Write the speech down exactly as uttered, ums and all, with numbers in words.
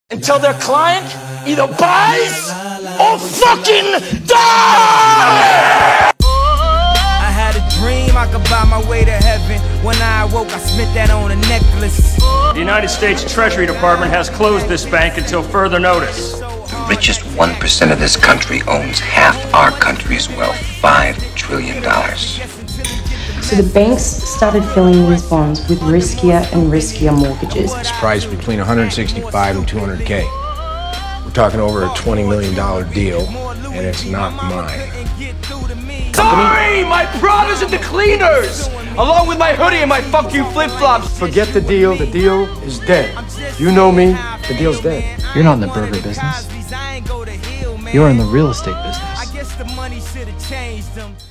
until their client either buys or fucking dies! I had a dream I could buy my way to heaven. When I awoke, I spent that on a necklace. The United States Treasury Department has closed this bank until further notice. The richest one percent of this country owns half our country's wealth, five trillion dollars. So the banks started filling these bonds with riskier and riskier mortgages. It's priced between one hundred sixty-five and two hundred K. We're talking over a twenty million dollar deal, and it's not mine. Sorry, my Prada's and the cleaners, along with my hoodie and my fuck you flip-flops. Forget the deal, the deal is dead. You know me, the deal's dead. You're not in the burger business. You're in the real estate business. I guess the money should have changed them.